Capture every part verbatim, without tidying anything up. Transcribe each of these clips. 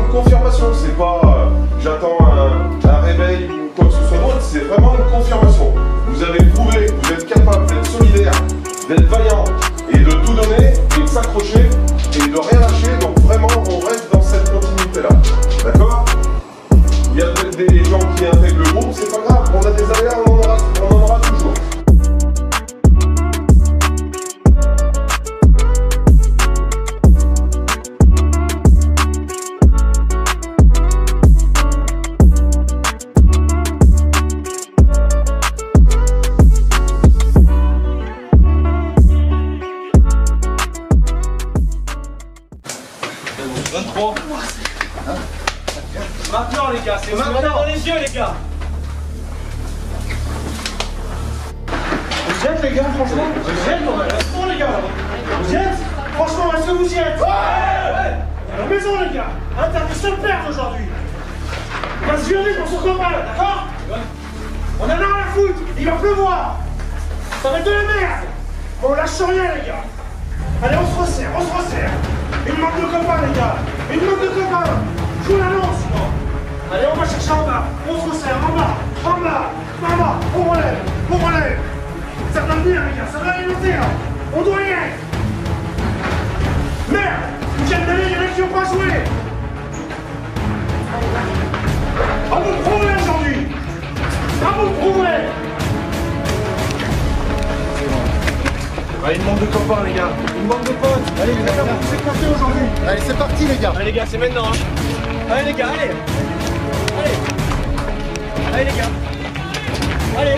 une confirmation, c'est pas euh, j'attends un, un réveil ou quoi que ce soit d'autre, c'est vraiment une confirmation. Vous avez prouvé que vous êtes capable d'être solidaire, d'être vaillant et de tout donner et de s'accrocher et de rien lâcher, donc vraiment on reste dans cette continuité-là. D'accord? Il y a peut-être des gens qui intègrent le groupe, c'est pas grave, on a des aléas, on en aura, on en aura toujours. vingt-trois. Maintenant les gars, c'est maintenant dans les yeux les gars. Vous êtes les gars, franchement, vous êtes, on a la les gars. Vous êtes, franchement, est-ce que vous y êtes? Ouais, ouais. À la maison les gars, interdit de perdre aujourd'hui. On va se violer pour son copain, d'accord? On en a rien à foutre, il va pleuvoir. Ça va être de la merde. On lâche rien les gars. Allez, on se resserre, on se resserre. Une manque de copains les gars. Une manque de copains. Je vous l'annonce sinon. Allez, on va chercher en bas. On se resserre en bas. En bas. En bas. On relève. On relève. Ça va venir les gars. Ça va alimenter là. On doit y être. Merde. Vous viennent d'aller, il y en a qui n'ont pas joué. À vous le prouver aujourd'hui. À vous le prouver. Allez, une bande de copains les gars, une bande de potes. Allez les gars, vous s'éclatez aujourd'hui. Allez, c'est parti les gars. Allez les gars, c'est maintenant. Hein. Allez les gars, allez. Allez. Allez les gars. Allez.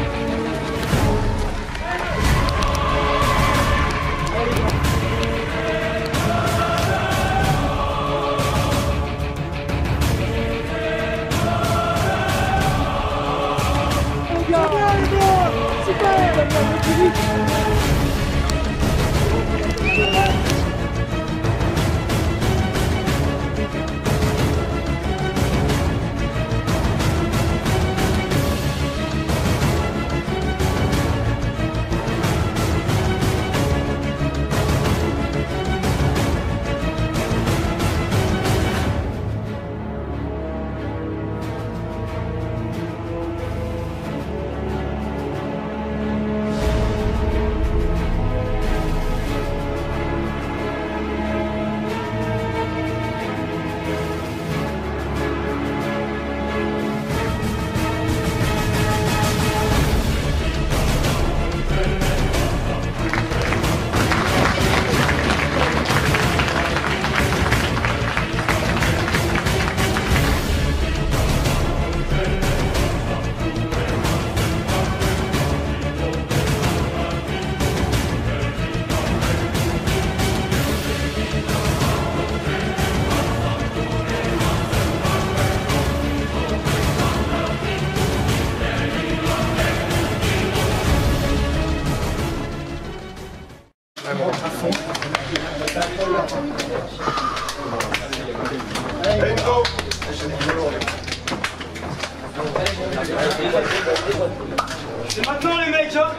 C'est maintenant les mecs hein.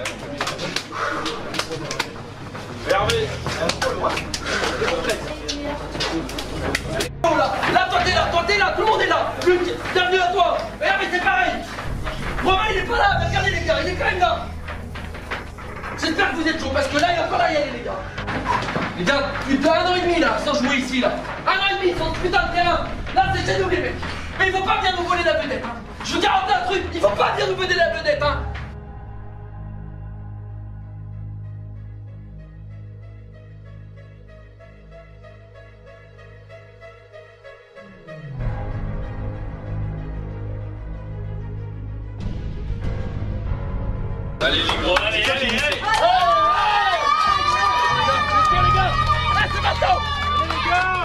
Hervé. Là, toi t'es là, toi t'es là, tout le monde est là. Luc, bienvenue à toi. Hervé c'est pareil. Romain il est pas là, mais regardez les gars, il est quand même là. J'espère que vous êtes chauds parce que là il va falloir y aller les gars. Les gars, putain un an et demi là, sans jouer ici là. Un an et demi sur ce putain de terrain. Là c'est chez nous les mecs. Mais il faut pas venir nous voler la vedette. Hein. Je vous garantis un truc, il faut pas venir nous voler la vedette hein. Allez les gros, allez, allez, allez, allez. Les gars, là c'est maintenant. Les gars.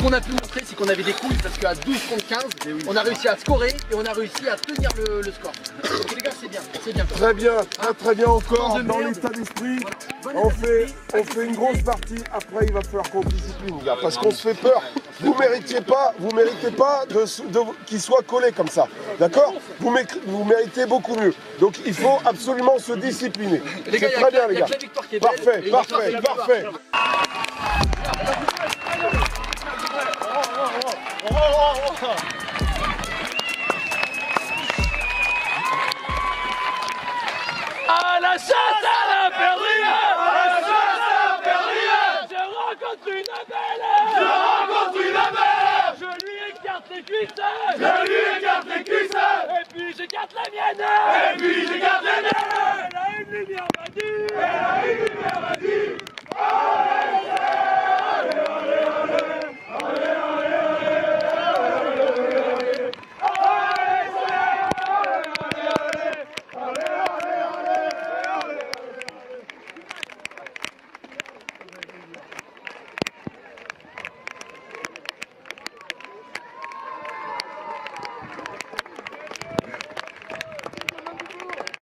qu'on a pu montrer, c'est qu'on avait des couilles parce qu'à douze contre quinze, on a réussi à scorer et on a réussi à tenir le, le score. Donc les gars, c'est bien, c'est bien. Très bien, très très bien encore de dans merde. l'état d'esprit. Bon On état fait, d'esprit. on fait une grosse partie, après il va falloir qu'on discipline les gars, parce qu'on se fait peur. Vous méritiez pas, vous méritez pas de, de, qu'il soit collé comme ça, d'accord? Vous, vous méritez beaucoup mieux. Donc il faut absolument se discipliner. C'est très bien les gars. Parfait, parfait, parfait. À la chasse à la perdrix! À la chasse à la perdrix! Je rencontre une belle! Je rencontre une belle! Je lui écarte les cuisses! Je lui